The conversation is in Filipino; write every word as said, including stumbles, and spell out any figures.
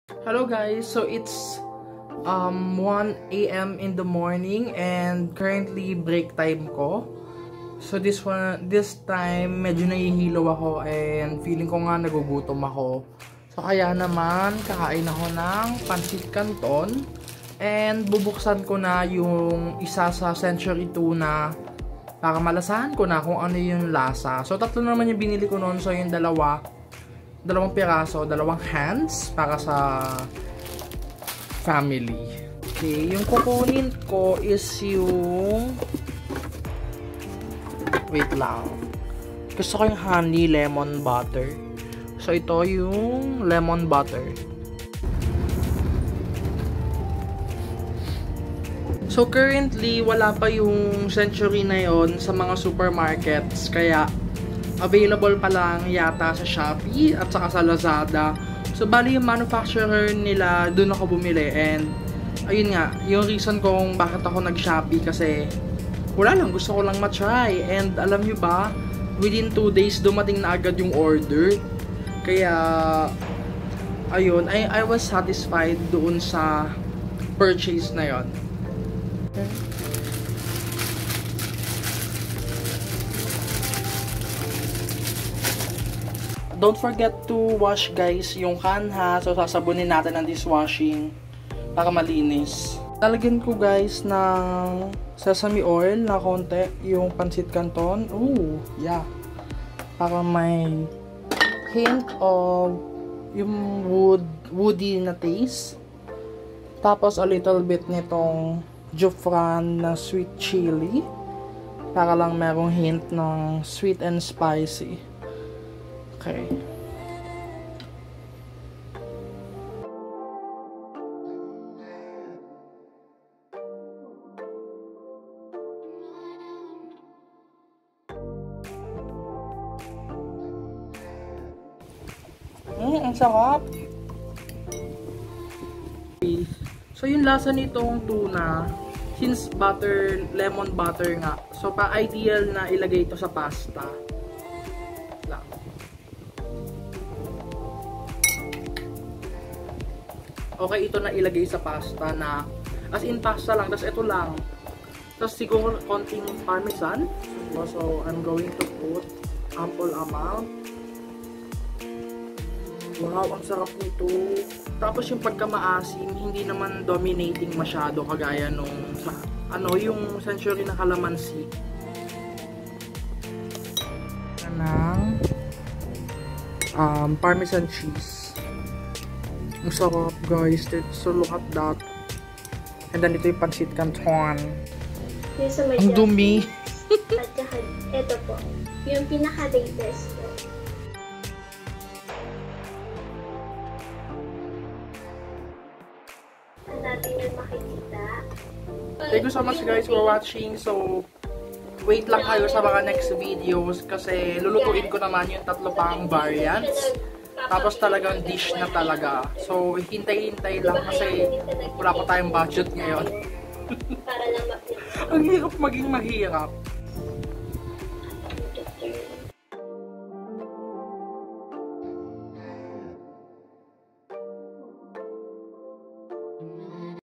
Hello guys, so it's um, one A M in the morning and currently break time ko. So this one, this time medyo nahihilo ako and feeling ko nga nagugutom ako. So kaya naman kakain ako ng pancit canton and bubuksan ko na yung isa sa century tuna para malasahan ko na kung ano yung lasa. So tatlo naman yung binili ko noon, so yung dalawa dalawang piraso, dalawang hands para sa family. Okay, yung kukunin ko is yung wait lang. Gusto ko yung honey lemon butter. So ito yung lemon butter. So currently wala pa yung century na yon sa mga supermarkets, kaya available pa lang yata sa Shopee at saka sa Lazada. So bali yung manufacturer nila doon ako bumili, and ayun nga yung reason kung bakit ako nag-Shopee, kasi wala lang, gusto ko lang ma-try. And alam nyo ba, within two days dumating na agad yung order. Kaya ayun, I, I was satisfied doon sa purchase na yon. Okay. Don't forget to wash guys yung can ha. So sasabunin natin ng dishwashing para malinis. Lalagyan ko guys ng sesame oil na konti yung pancit canton. Ooh, yeah. Para may hint of yung wood, woody na taste. Tapos a little bit nitong Jufran na sweet chili. Para lang merong hint ng sweet and spicy. Okay. Mm, ang sarap. So yung lasa nitong tuna, since butter, lemon butter nga, so pa-ideal na ilagay ito sa pasta. Lang. Okay, ito na ilagay sa pasta na as in pasta lang, tapos ito lang. Tapos siguro konting parmesan. So I'm going to put ample amount. Wow, ang sarap nito. Tapos yung pagkamaasim, hindi naman dominating masyado kagaya nung sa ano, yung century na calamansi. Ng um, parmesan cheese. Ang sarap guys. So look at that. And then ito yung pancit canton. Ang dumi. At saka ito po, yung pinaka-latest po. Ang natin yung makikita. Thank you so much guys for watching. So wait lang kayo sa mga next videos kasi lulutuin ko naman yung tatlo pang variants. Tapos talagang dish na talaga. So hintay-hintay lang kasi wala pa tayong budget ngayon. Ang hirap maging mahirap.